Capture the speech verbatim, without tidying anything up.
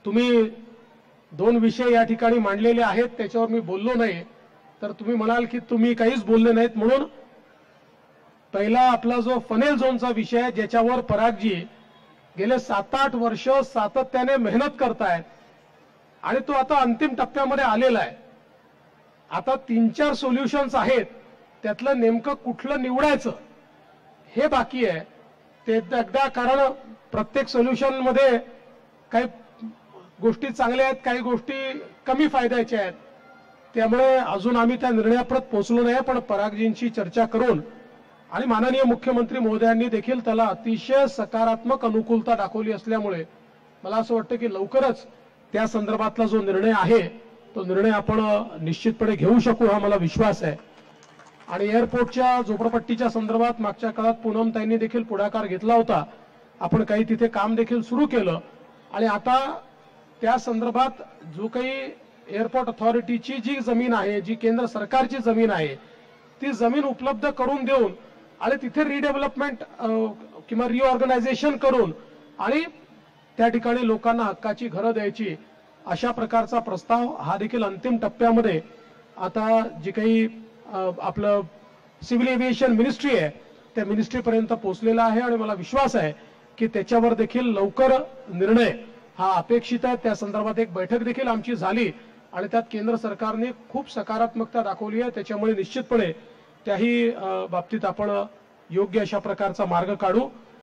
तुम्ही दोन विषय या ठिकाणी मांडलेले आहेत, त्याच्यावर मी बोललो नाही, तर तुम्ही म्हणाल की तुम्ही काहीच बोलले नाहीत. म्हणून पहिला आपला जो फनेल झोनचा विषय आहे, ज्याच्यावर परागजी गेले सात आठ वर्ष सातत्याने मेहनत करतायत आणि तो आता अंतिम टप्प्यामध्ये आलेला आहे. आता तीन चार सोल्युशन्स आहेत, त्यातलं नेमकं कुठलं निवडायचं हे बाकी आहे. ते एकदा, कारण प्रत्येक सोल्युशन मध्ये काही गोष्टी चांगल्या आहेत, काही गोष्टी कमी फायद्याच्या आहेत, त्यामुळे अजून आम्ही त्या निर्णयापर्यंत पोहोचलो नाही. पण परागजींशी चर्चा करून आणि माननीय मुख्यमंत्री महोदयांनी देखील त्याला अतिशय सकारात्मक अनुकूलता दाखवली असल्यामुळे मला असं वाटतं की लवकरच त्या संदर्भातला जो निर्णय आहे तो निर्णय आपण निश्चितपणे घेऊ शकू, हा मला विश्वास आहे. आणि एअरपोर्टच्या झोपडपट्टीच्या संदर्भात मागच्या काळात पूनमताईंनी देखील पुढाकार घेतला होता. आपण काही तिथे काम देखील सुरू केलं आणि आता त्या संदर्भात जो काही एअरपोर्ट अथॉरिटीची जी जमीन आहे, जी केंद्र सरकारची जमीन आहे, ती जमीन उपलब्ध करून देऊन आणि तिथे रिडेव्हलपमेंट किंवा रिऑर्गनायझेशन करून आणि त्या ठिकाणी लोकांना हक्काची घरं द्यायची, अशा प्रकारचा प्रस्ताव हा देखील अंतिम टप्प्यामध्ये आता जी काही आपलं सिव्हिल एव्हिएशन मिनिस्ट्री आहे त्या मिनिस्ट्रीपर्यंत पोहोचलेला आहे. आणि मला विश्वास आहे की त्याच्यावर देखील लवकर निर्णय हा अपेक्षित आहे. त्या संदर्भात एक बैठक देखील आमची झाली आणि त्यात केंद्र सरकारने खूप सकारात्मकता दाखवली आहे. त्याच्यामुळे निश्चितपणे त्याही बाबतीत आपण योग्य अशा प्रकारचा मार्ग काढू.